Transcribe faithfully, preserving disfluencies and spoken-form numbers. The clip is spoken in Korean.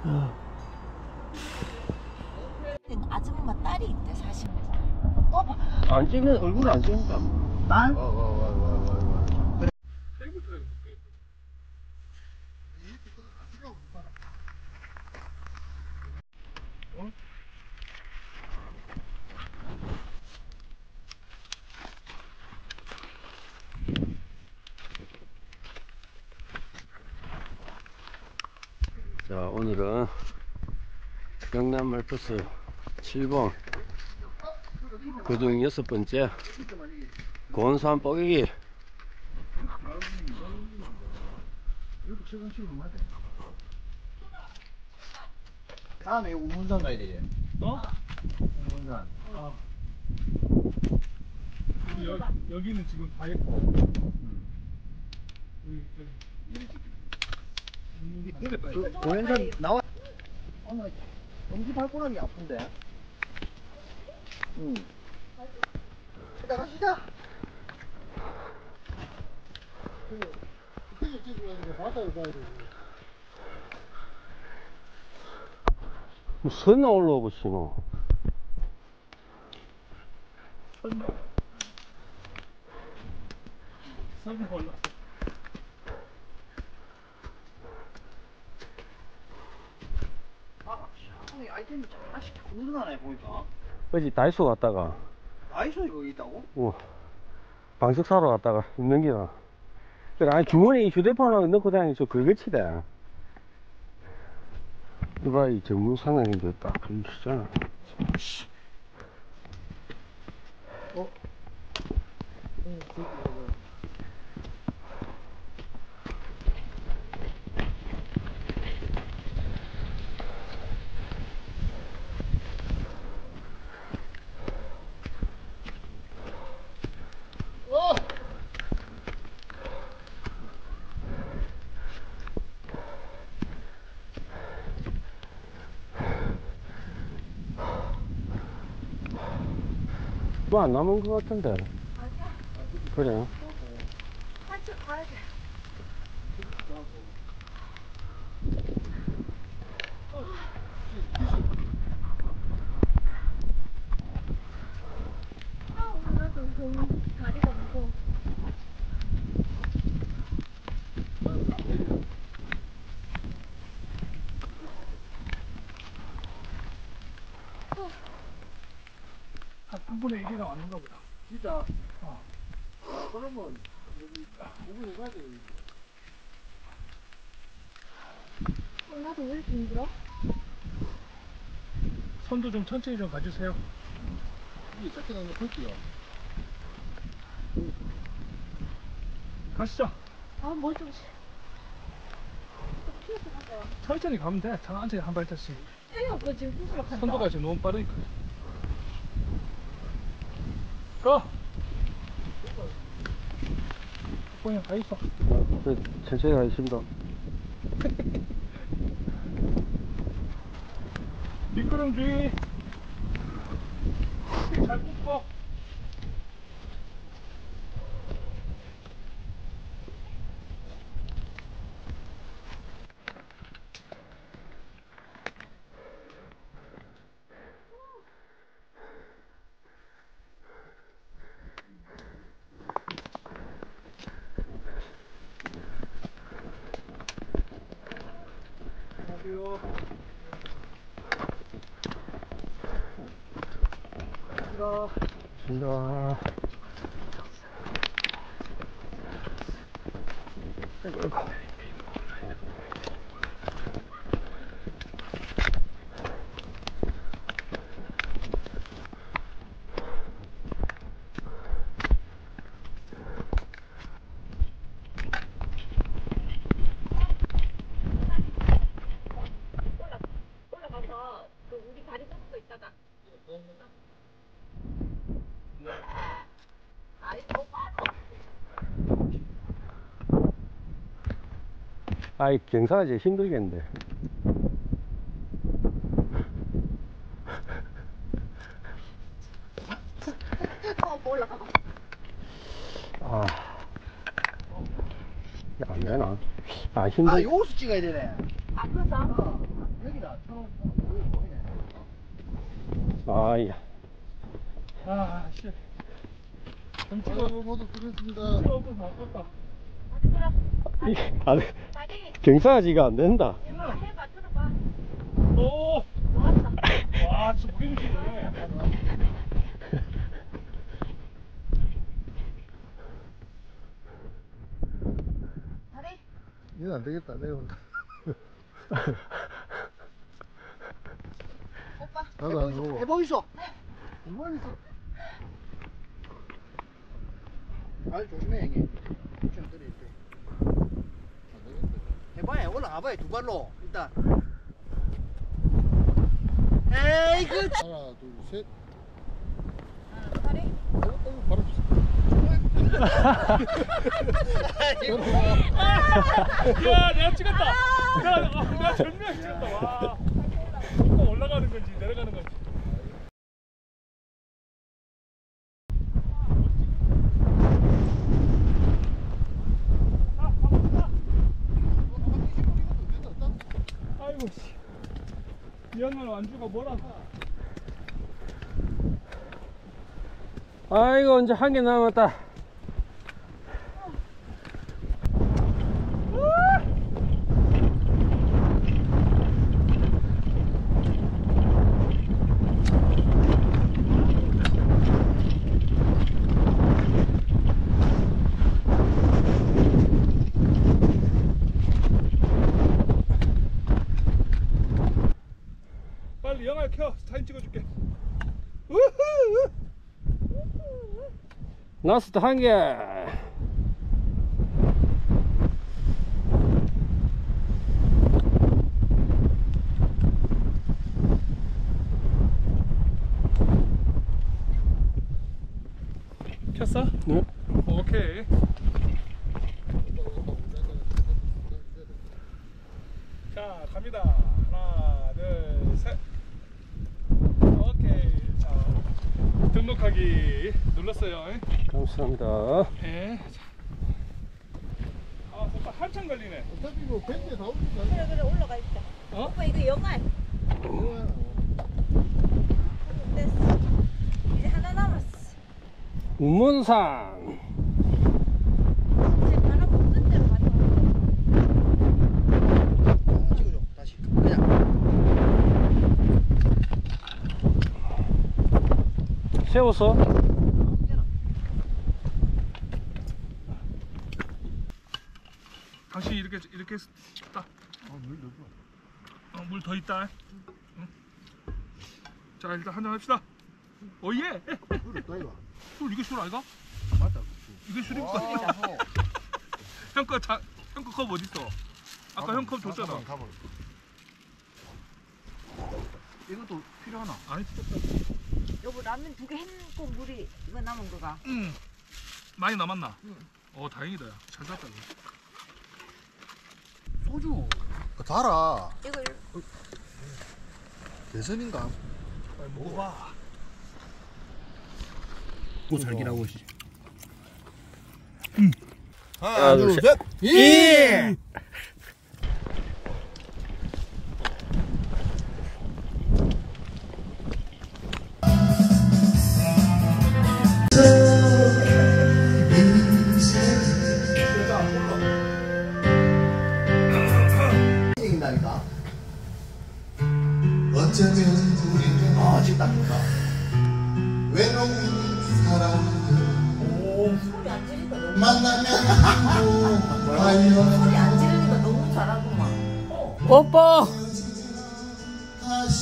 아줌마 딸이 있대 사실. 어? 안 찍는 얼굴 안 찍는다. 딸? 와, 와, 와, 와, 와, 와. 자, 오늘은 경남 말버스 칠 번 그중 여섯 번째 권산 뻐개기. 다음에 우문산 가야 돼. 어? 우문산. 아. 여, 여기는 지금 다 했고. 여기, 저기. 그 고현산 나와. 어, 나 엄지 발가락이 아픈데. 응. 시다 가시다. 선 올라와 보시노. 선이 올라. 아, 형이 아이템이 하나씩 자꾸 늘어나네 보니까. 어제 다이소 갔다가 아이소 이거 있다고? 어, 방석 사러 갔다가 있는 게나. 그래, 아니 주머니에 휴대폰을 넣고 다니면서 긁어치대. 이봐, 이 전문 상황인데 딱 걸리시잖아. 어? 응, 저기 어! 뭐 안 남은 것 같은데. 아니야. 그래. 한참 가야 돼. 아 오늘 나도 너무 다리가 무거워. 한 삼 분의 일이나 왔는가 보다. 진짜. 어. 아, 그러면 여기 부분에 가야 돼. 어, 나도 왜 이렇게 힘들어? 손도 좀 천천히 좀 가주세요. 이게 짧게 나면 볼게요. 가시죠. 아뭘 좀. 튀어서 가자. 천천히 가면 돼. 천천히 한 발짝씩. 에이 오빠 지금 부스럭한다. 선도가 지금 너무 빠르니까. 고! 그냥 가 있어. 네, 천천히 가겠습니다. 미끄럼주의. 잘 굽고. 안녕하세요. 신다. 아이고, 아이고. 올라가서 그 우리 다리 잡은 거 있잖아. 아이 너무 빠져. 아이, 경사가 제일 힘들겠는데. 어 올라가봐. 아, 안 되나? 아, 아, 힘들. 여기서 찍어야 되네. 바꿔서. 여기다 쳐놓고 보이네. 아이야. 아, 씨. 정치가 모두 그랬습니다. 없어서 아깝다. 이게, 아, 경사지가 안 된다. 해봐, 들어봐. 오! 좋았다. 와, 진짜 무게 주시네. 다리. 이건 안 되겠다. 내가 오빠. 나도 안 보고. 해보이소. 정말 있어. 발 조심해 형님. 엄청 들이 있대. 해봐야 올라가봐야 두 발로 일단. 에이 그. 하나 둘 셋. 다리. 어, 바로 야, 내가 찍었다. 내가, 아, 내가 절묘하게 찍었다. 와. 또 올라가는 건지 내려가는 건지. 아이고 씨. 미안한 완주가 뭐라. 아이고, 이제 한 개 남았다. 빨리 영화 켜. 사진 찍어줄게. 우후. 라스트 한 개. 켰어? 네. 오케이. 자, 갑니다. 하나, 둘, 셋. 오케이. 자, 등록하기 눌렀어요. 감사합니다. 예. 자. 아, 잠깐 한참 걸리네. 어차피 뭐 밴드에 다 오니까. 그래, 그래, 올라가 있다. 어? 오빠, 이거 영화. 됐어. 이제 하나 남았어. 우문산. 이제 바람 없는 데로 가자. 찍어줘 다시. 그냥. 세워서. 다시 이렇게 이렇게 딱. 아물 넣어줘. 어, 물 더 있다. 응? 자, 일단 한잔 합시다. 오예. 물 있다 이거. 술 이게 술 아이가? 맞다. 이게 술입니까? 와. 형 거 자, 형 거 컵 어디 있어? 아까 형 컵 줬잖아. 가볼. 이것도 필요하나? 아니, 여보, 라면 두 개 햄고 물이 이거 남은 거가. 응. 많이 남았나? 응. 어, 다행이다. 야. 잘 샀다. 이거. 소주. 달아. 이거 대선인가? 빨리 먹어봐. 뭐 잘기라고 씨. 하나, 둘, 둘, 셋. 예! 이긴다니까. 어쩌면 우리는 아 지금 딱 좋다. 외로운 사람들 소리 안 지르니까 너무 만나면 행복하여 소리 안 지르니까 너무 잘하구만. 뽀뽀!